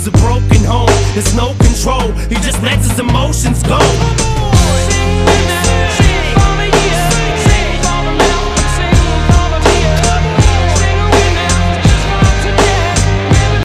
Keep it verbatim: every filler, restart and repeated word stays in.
is a broken home. There's no control, he just lets his emotions go.